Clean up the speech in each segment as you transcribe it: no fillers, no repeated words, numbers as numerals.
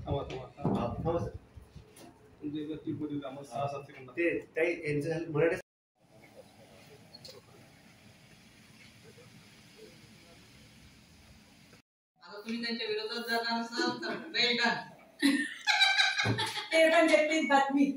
तुम्ही त्यांच्या विरोधात जाणार असाल तर वेल डन. ते पण घेतली बातमी.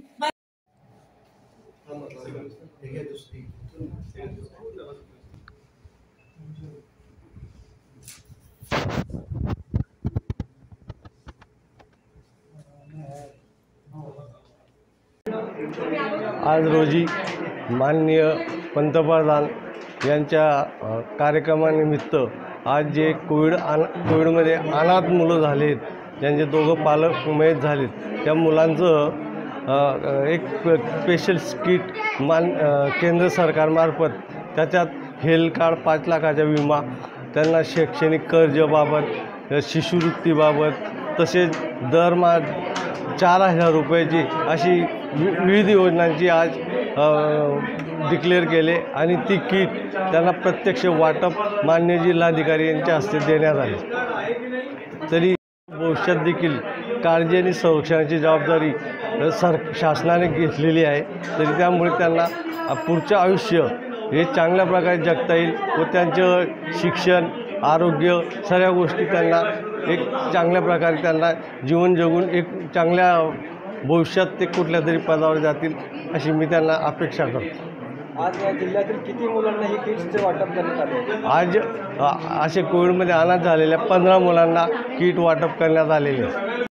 आज रोजी माननीय पंतप्रधान यांच्या कार्यक्रमानिमित्त आज जे कोविडमध्ये अनाथ मुलं झालेत, ज्यांचे दोघं पालक मयत झालेत, त्या मुलांचं एक स्पेशल किट केंद्र सरकारमार्फत, त्याच्यात हेल्थ कार्ड, 5 लाखाचा विमा, त्यांना शैक्षणिक कर्जाबाबत, शिष्यवृत्तीबाबत, तसेच दरमहा 4,000 रुपयाची अशी विविध योजनांची आज डिक्लेअर केले आणि ती किट त्यांना प्रत्यक्ष वाटप मान्य जिल्हाधिकारी यांच्या हस्ते देण्यात आले. तरी भविष्यात देखील काळजी आणि संरक्षणाची जबाबदारी शासनाने घेतलेली आहे. तरी त्यामुळे त्यांना पुढचं आयुष्य हे चांगल्या प्रकारे जगता येईल व त्यांचं शिक्षण, आरोग्य, सर्व गोष्टी त्यांना एक चांगल्या प्रकारे त्यांना जीवन जगून एक चांगल्या भविष्यात ते कुठल्या तरी पदावर जातील अशी मी त्यांना अपेक्षा करतो. आज जिल्ह्यातील किती मुलांना ही किट्सचे वाटप करण्यात आले? आज असे कोविडमध्ये अनाथ झालेल्या 15 मुलांना किट वाटप करण्यात आलेले.